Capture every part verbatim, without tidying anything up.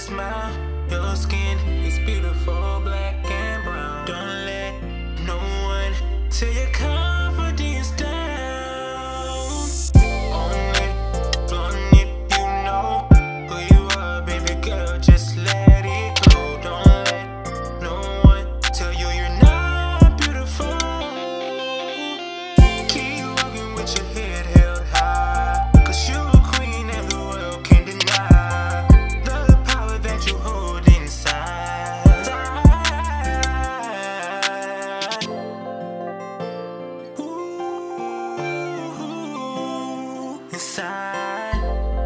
smile. Your skin is beautiful, black and brown. Don't let no one tear your confidence down. Own it, flaunt it, you know who you are, baby girl, just let it go. Don't let no one tell you you're not beautiful. Keep walking with your head held high, cause you're a queen and the world can't deny the power that you hold inside. Ooh, inside.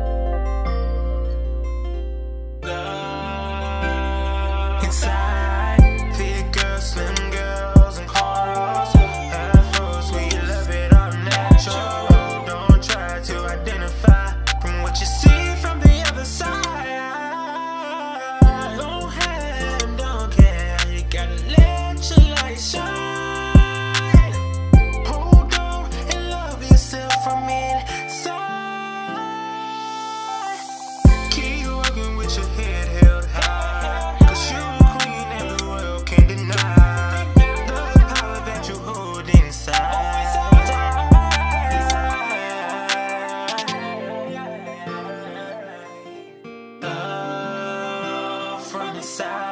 Love inside. Fit girls, slim girls, and cornrows. Afros, we love it all natural. Don't try to identify from what you see from the other side. Don't have, don't care. You gotta let your light shine. Hold on and love yourself from inside. Keep walking with your head held high, cause you're a queen and the world can't deny the power that you hold inside. Love from inside.